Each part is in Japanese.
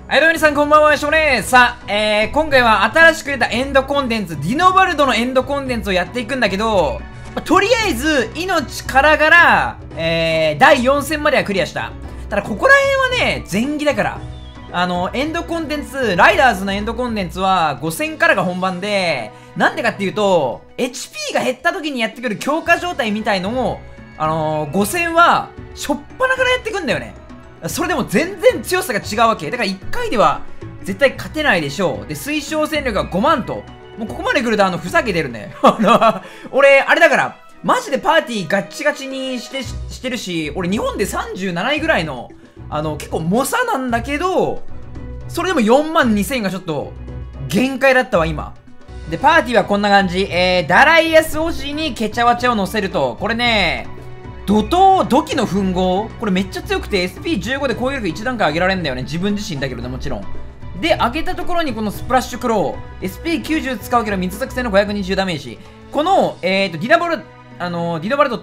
はい、どうも皆さんこんばんは、しょうね。さあ、今回は新しく出たエンドコンテンツ、ディノバルドのエンドコンテンツをやっていくんだけど、とりあえず、命からがら、第4戦まではクリアした。ただ、ここら辺はね、前期だから。エンドコンテンツ、ライダーズのエンドコンテンツは5戦からが本番で、なんでかっていうと、HP が減った時にやってくる強化状態みたいのを、5戦は、しょっぱなからやってくんだよね。それでも全然強さが違うわけ。だから1回では絶対勝てないでしょう。で、推奨戦力が5万と。もうここまで来るとふざけてるね。俺、あれだから、マジでパーティーガッチガチにしてるし、俺日本で37位ぐらいの、結構猛者なんだけど、それでも4万2000がちょっと、限界だったわ、今。で、パーティーはこんな感じ。ダライアス推しにケチャワチャを乗せると、これね、土器の吻合これめっちゃ強くて SP15 で攻撃力1段階上げられるんだよね。自分自身だけどね、もちろん。で、上げたところにこのスプラッシュクロー。SP90 使うけど水作戦の520ダメージ。この、ディノバルドって、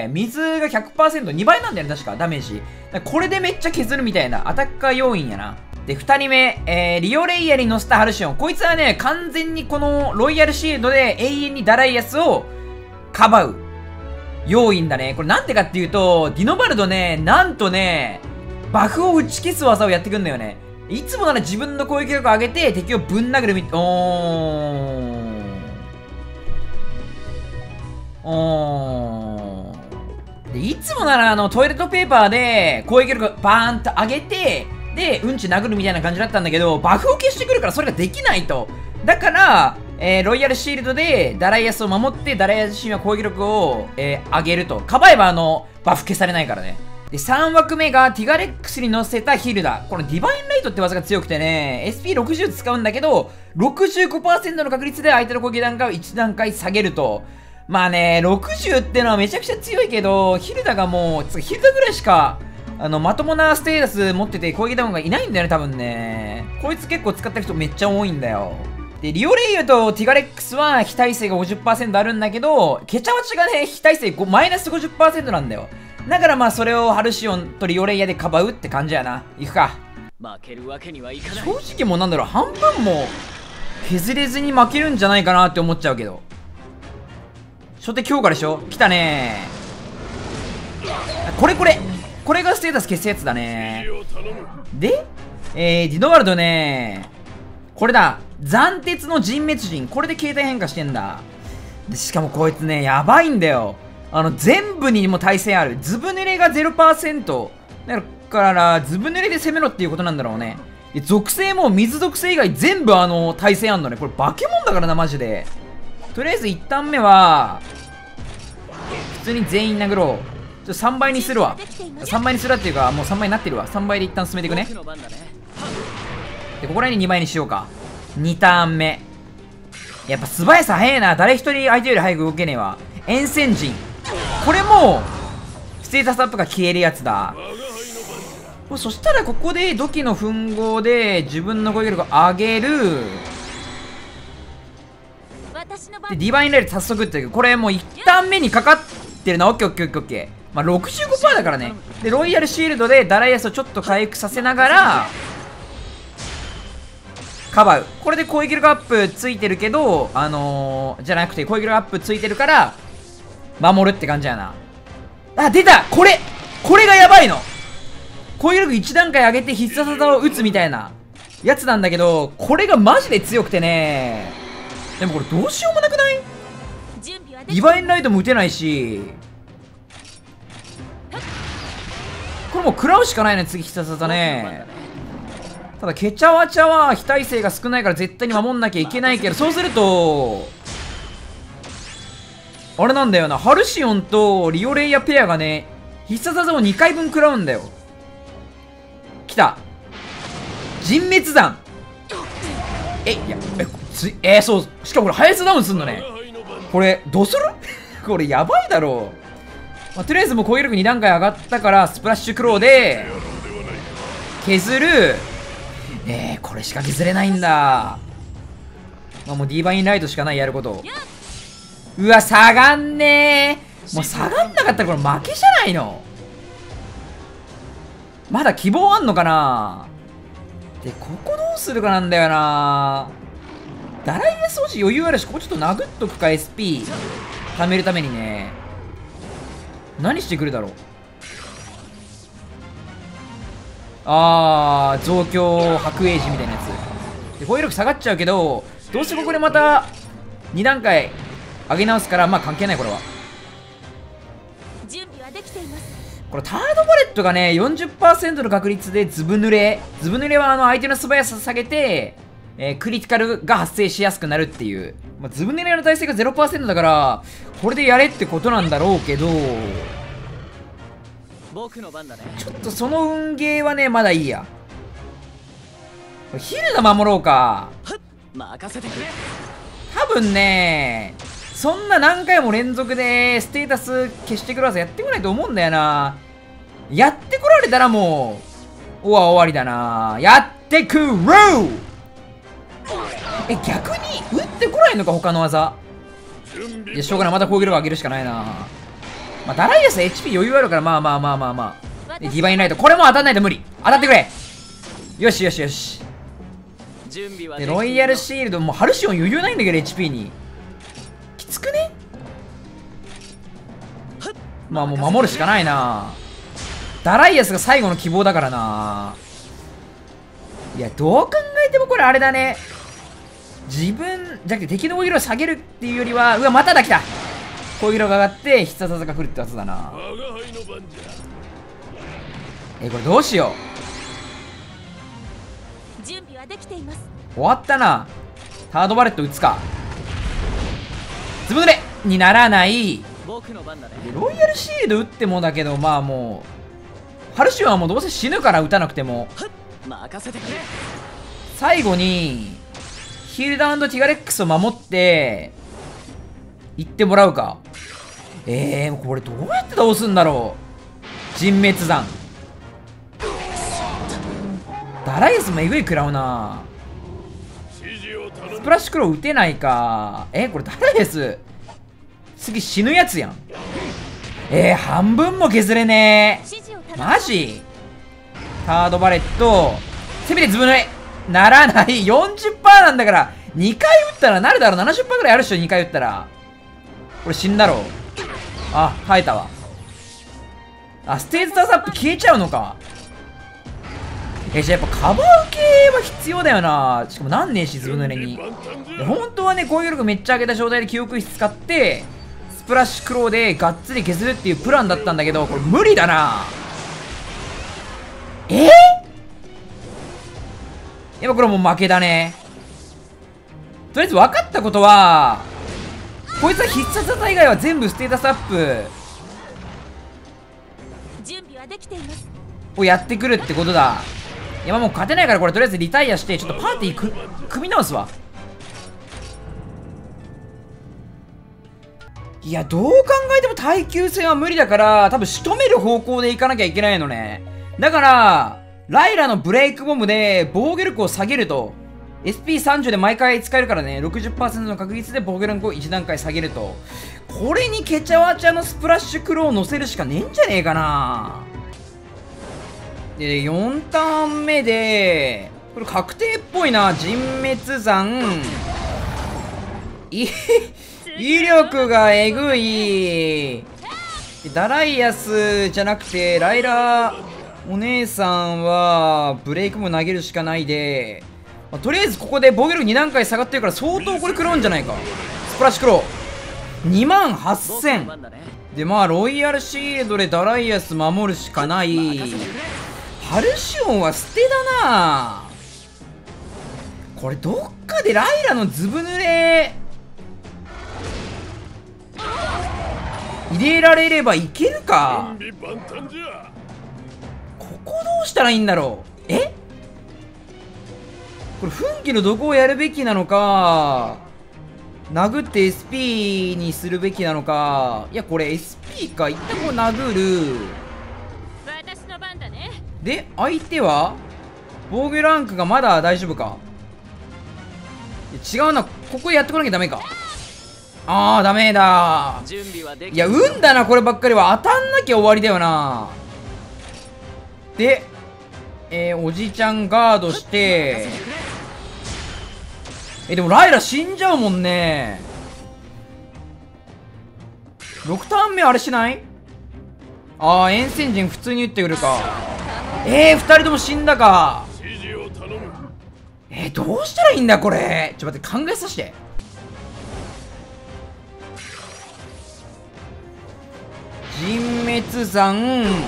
水が 100%、2倍なんだよね、確か、ダメージ。これでめっちゃ削るみたいな、アタッカー要因やな。で、2人目、リオレイヤに乗せたハルシオン。こいつはね、完全にこのロイヤルシールドで永遠にダライアスをかばう。要因だね。これなんでかっていうと、ディノバルドね、なんとね、バフを打ち消す技をやってくんだよね。いつもなら自分の攻撃力を上げて敵をぶん殴るで、いつもならトイレットペーパーで攻撃力バーンと上げて、で、うんち殴るみたいな感じだったんだけど、バフを消してくるからそれができないと。だから、ロイヤルシールドでダライアスを守って、ダライアスシーンは攻撃力を、上げると。かばえばバフ消されないからね。で、3枠目がティガレックスに乗せたヒルダ。このディバインライトって技が強くてね、SP60 使うんだけど、65% の確率で相手の攻撃段階を1段階下げると。まあね、60ってのはめちゃくちゃ強いけど、ヒルダがもう、ヒルダぐらいしか、まともなステータス持ってて攻撃ダウンがいないんだよね、多分ね。こいつ結構使ってる人めっちゃ多いんだよ。で、リオレイユとティガレックスは非耐性が 50% あるんだけど、ケチャワチがね、非耐性マイナス 50% なんだよ。だからまあそれをハルシオンとリオレイヤでかばうって感じやな。いくか。負けるわけにはいかない。正直もうなんだろう、半分も削れずに負けるんじゃないかなって思っちゃうけど。初手強化でしょ。来たねー。これがステータス消すやつだね。で、ディノワルドねー。これだ。斬鉄の人滅人。これで形態変化してんだ。で、しかもこいつね、やばいんだよ。全部にも耐性ある。ずぶ濡れが 0%。だから、ずぶ濡れで攻めろっていうことなんだろうね。で、属性も水属性以外全部耐性あんのね。これ化け物だからな、マジで。とりあえず1ターン目は、普通に全員殴ろう。ちょっと3倍にするわ。3倍にするっていうか、もう3倍になってるわ。3倍で一旦進めていくね。で、ここら辺に2倍にしようか。2ターン目。やっぱ素早さ早えな。誰一人相手より早く動けねえわ。沿線人。これも、ステータスアップが消えるやつだ。そしたらここで土器の吻合で自分の攻撃力を上げる。で、ディバインライト早速っていう。これもう1ターン目にかかってるな。オッケーオッケーオッケーオッケー。まあ 65% だからね。で、ロイヤルシールドでダライアスをちょっと回復させながら、かばう。これで攻撃力アップついてるけど、じゃなくて攻撃力アップついてるから、守るって感じやな。あ、出たこれがやばいの攻撃力1段階上げて必殺技を打つみたいなやつなんだけど、これがマジで強くてね。でもこれどうしようもなくない？ディバインライトも打てないし、これもう食らうしかないね、次必殺技ね。ただケチャワチャは非耐性が少ないから絶対に守んなきゃいけないけど、そうするとあれなんだよな、ハルシオンとリオレイヤペアがね、必殺技を2回分食らうんだよ。来た人滅弾。そう、しかもこれハイスダウンすんのね。これどうするこれやばいだろう。とりあえずもう攻撃力2段階上がったからスプラッシュクローで削る。これしか削れないんだ。もうディバインライトしかない、やること。うわ、下がんねー。もう下がんなかったらこれ負けじゃないの。まだ希望あんのかな。 で、ここどうするかなんだよな。ダライア掃除余裕あるし、ここちょっと殴っとくか。 SP 貯めるためにね。何してくるだろう。増強白英字みたいなやつで、攻撃力下がっちゃうけど、どうせここでまた2段階上げ直すから、まあ関係ない。これは準備はできています。 これタードバレットがね 40% の確率でズブ濡れは相手の素早さ下げて、クリティカルが発生しやすくなるっていう、まあ、ズブ濡れの耐性が 0% だからこれでやれってことなんだろうけど、 僕の番だね。 ちょっとその運ゲーはねまだいいや。ヒルダ守ろうか。 任せてくれ。 多分ねそんな何回も連続でステータス消してくる技やってこないと思うんだよな。やってこられたらもう終わりだな。やってくる。逆に打ってこないのか他の技。いやしょうがない、また攻撃力上げるしかないな。まあダライアス HP 余裕あるからまあでディバインライトこれも当たんないと無理。当たってくれ。よしでロイヤルシールドもうハルシオン余裕ないんだけど HP にきつくね。まあもう守るしかないな。ダライアスが最後の希望だからな。いやどう考えてもこれあれだね。自分じゃなくて敵の攻撃力を下げるっていうよりは、うわまただ来た。攻撃力が上がって必殺技が来るってやつだな。これどうしよう。準備はできています。 終わったな。タードバレット打つか。ズブ濡れにならない。 僕の番だね。 ロイヤルシールド打ってもだけど、まあもうハルシオンはもうどうせ死ぬから打たなくても。 任せてくれ。 最後にヒールダウンとティガレックスを守って行ってもらうか。これどうやって倒すんだろう。人滅山ダライアスもえぐい食らうな。スプラッシュクロー打てないか。これダライアス次死ぬやつやん。半分も削れねえ。マジタードバレットせめてズブ濡れならない。 40% なんだから2回打ったらなるだろう。 70% ぐらいあるっしょ2回打ったら。これ死んだろう。生えたわ。ステータスアップ消えちゃうのか。じゃあやっぱカバー系は必要だよな。しかもなんねえし、ズブ濡れに。本当はね、攻撃力めっちゃ上げた状態で記憶室使って、スプラッシュクローでがっつり削るっていうプランだったんだけど、これ無理だな。やっぱこれもう負けだね。とりあえず分かったことは、こいつは必殺技以外は全部ステータスアップ準備はできています。 をやってくるってことだ。いやもう勝てないからこれとりあえずリタイアしてちょっとパーティー組み直すわ。いやどう考えても耐久戦は無理だから多分仕留める方向でいかなきゃいけないのね。だからライラのブレイクボムで防御力を下げると SP30 で毎回使えるからね。 60% の確率で防御力を1段階下げると、これにケチャワチャのスプラッシュクローを乗せるしかねえんじゃねえかな。で4ターン目でこれ確定っぽいな。人滅山威力がえぐい。ダライアスじゃなくてライラお姉さんはブレイクも投げるしかないで、とりあえずここで防御力2段階下がってるから相当これ食らうんじゃないか。スプラッシュクロー28000でロイヤルシールドでダライアス守るしかない。ハルシオンは捨てだな。これどっかでライラのズブ濡れ入れられればいけるか。ここどうしたらいいんだろう。これ奮起のどこをやるべきなのか殴って SP にするべきなのか。いやこれ SP か。一旦こう殴る。 私の番だね。 で相手は防御ランクがまだ大丈夫か。違うな、ここでやってこなきゃダメか。ダメだ。いや運だなこればっかりは。当たんなきゃ終わりだよな。でおじちゃんガードして、でもライラ死んじゃうもんね。6ターン目あれしない？遠戦陣普通に撃ってくるか。2人とも死んだか。どうしたらいいんだこれ。ちょっと待って、考えさせて。人滅山。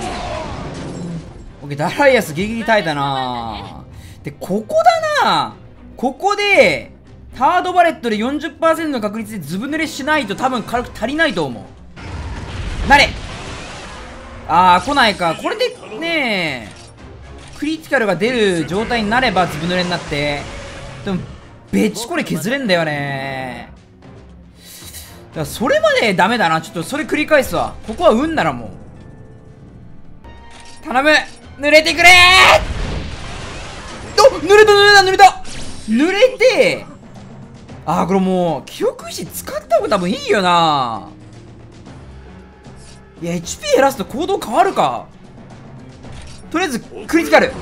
オッケー、ダライアスギリギリ耐えたな。で、ここだな。ここでタードバレットで 40% の確率でずぶ濡れしないと多分軽く足りないと思う。なれ。来ないか。これでね、クリティカルが出る状態になればずぶ濡れになって、でもベチコレ削れんだよね。だからそれまでダメだな。ちょっとそれ繰り返すわ。ここは運ならもう頼む、濡れてくれー。濡れた濡れた濡れて、これもう記憶石使った方が多分いいよな。いや HP 減らすと行動変わるか。とりあえずクリティカル。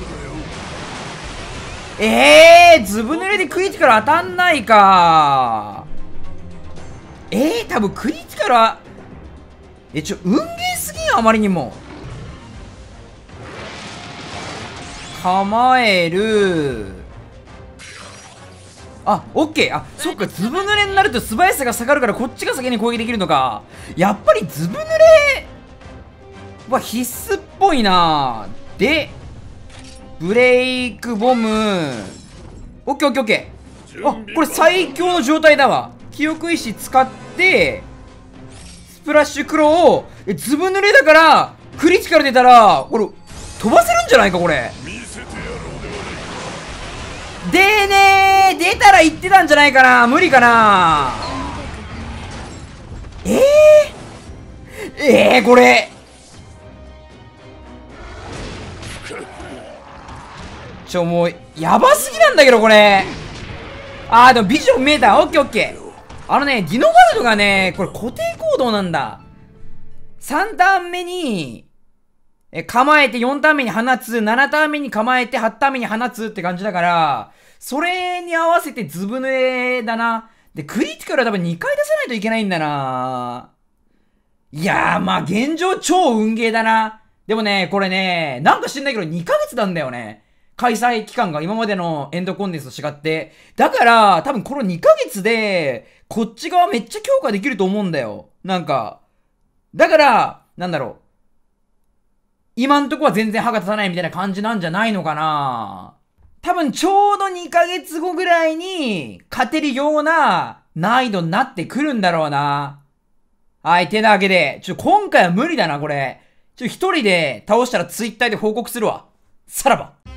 ずぶ濡れでクリティカル当たんないか。多分クリティカルは運ゲーすぎん、あまりにも。構える。オッケー。そっか、ずぶ濡れになると素早さが下がるからこっちが先に攻撃できるのか。やっぱりずぶ濡れは必須っぽいな。でブレイクボム。オッケーオッケーオッケー。これ最強の状態だわ。記憶石使ってスプラッシュクローをずぶ濡れだからクリティカル出たらこれ飛ばせるんじゃないかこれ。でねー、出たら言ってたんじゃないかな。無理かな。これもうやばすぎなんだけどこれ。でもビジョン見えた。オッケーオッケー。ディノバルドがね、これ固定行動なんだ。3ターン目に構えて、4ターン目に放つ、7ターン目に構えて、8ターン目に放つって感じだから、それに合わせてずぶ濡れだな。で、クリティカルは多分2回出さないといけないんだな。いやー、現状超運ゲーだな。でもね、これね、なんか知んないけど2ヶ月なんだよね。開催期間が今までのエンドコンテンツと違って。だから、多分この2ヶ月で、こっち側めっちゃ強化できると思うんだよ。だから、今んとこは全然歯が立たないみたいな感じなんじゃないのかな。多分ちょうど2ヶ月後ぐらいに勝てるような難易度になってくるんだろうな。てなわけで、今回は無理だな、これ。一人で倒したらツイッターで報告するわ。さらば。